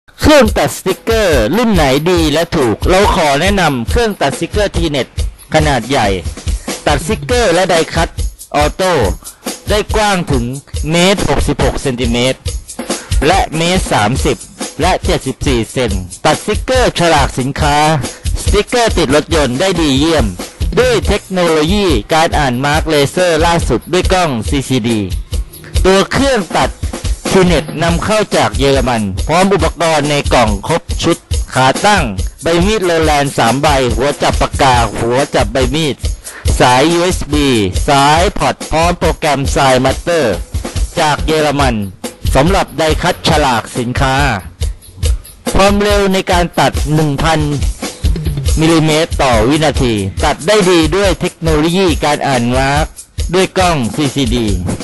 เครื่องตัดสติกเกอร์รุ่นไหนดีและถูกเราขอแนะนำเครื่องตัดสติกเกอร์ทีเน็ตขนาดใหญ่ตัดสติกเกอร์และไดคัตออโต้ได้กว้างถึงเมตร66เซนติเมตรและเมตร30และ74เซนตัดสติกเกอร์ฉลากสินค้าสติกเกอร์ติดรถยนต์ได้ดีเยี่ยมด้วยเทคโนโลยีการอ่านมาร์กเลเซอร์ล่าสุดด้วยกล้อง CCD ตัวเครื่องตัดทีเน็ตนำเข้าจากเยอรมันพร้อมอุปกรณ์ในกล่องครบชุดขาตั้งใบมีดโรแลนด์3ใบหัวจับปากกาหัวจับใบมีดสาย USB สายพอร์ตพร้อมโปรแกรมไซมัตเตอร์จากเยอรมันสำหรับไดคัตฉลากสินค้าความเร็วในการตัด 1,000 มิลลิเมตรต่อวินาทีตัดได้ดีด้วยเทคโนโลยีการอ่านมาร์กด้วยกล้อง CCD